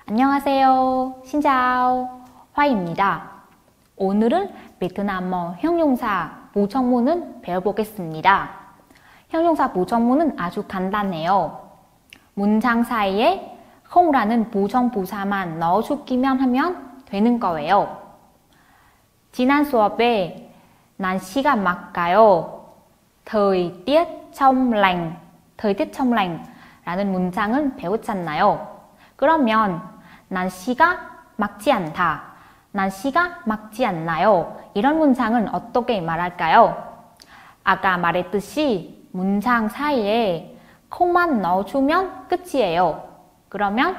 안녕하세요. 신자오. 화이입니다. 오늘은 베트남어 형용사 부정문은 배워보겠습니다. 형용사 부정문은 아주 간단해요. 문장 사이에 không 라는 부정부사만 넣어주기만 하면 되는 거예요. 지난 수업에 날씨가 맑아요. thời tiết trong lành, thời tiết trong lành 라는 문장은 배웠잖아요. 그러면 날씨가 맑지 않다, 날씨가 맑지 않나요? 이런 문장은 어떻게 말할까요? 아까 말했듯이 문장 사이에 không 만 넣어주면 끝이에요. 그러면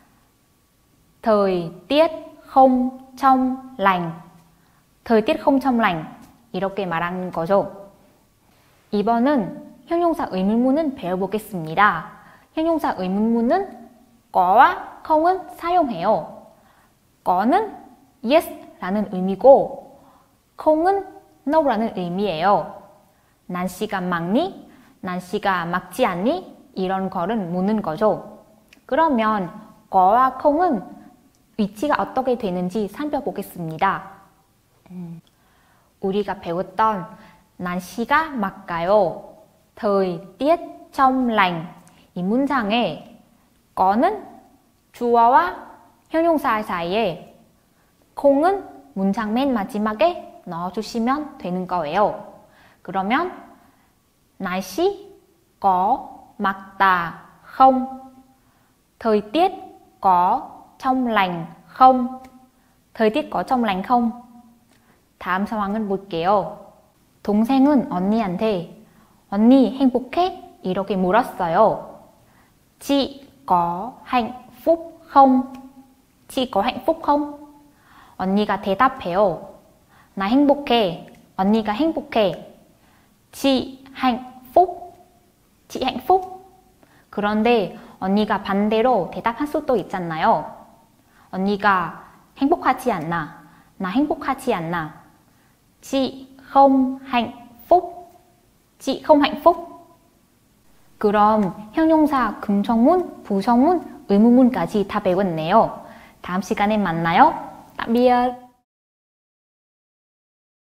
thời tiết không trong lành, thời tiết không trong lành 이렇게 말하는 거죠. 이번은 형용사 의문문은 배워보겠습니다. 형용사 의문문은 거와 không 은 사용해요. 거는 yes 라는 의미고 không 은 no 라는 의미예요. 날씨가 맑니? 날씨가 맑지 않니? 이런 거를 묻는 거죠. 그러면 거와 không 은 위치가 어떻게 되는지 살펴보겠습니다. 우리가 배웠던 날씨가 맑아요. thời tiết trong lành 이 문장에 거는 주어와 형용사 사이에 không 은 문장 맨 마지막에 넣어주시면 되는 거예요. 그러면 날씨 có 맑다 không? thời tiết có trong lành không? thời tiết có trong lành không? 다음 상황을 볼게요. 동생은 언니한테 언니 행복해? 이렇게 물었어요. Chị có hạnh phúc không? Chị có hạnh phúc không? 언니가 대답해요. 나 행복해. 언니가 행복해. Chị hạnh phúc. Chị hạnh phúc. 그런데 언니가 반대로 대답할 수도 있잖아요. 언니가 행복하지 않나? 나 행복하지 않나? Chị không hạnh phúc. Chị không hạnh phúc. 그럼 형용사 긍정문, 부정문, 의문문까지 다 배웠네요. 다음 시간에 만나요. tạm biệt.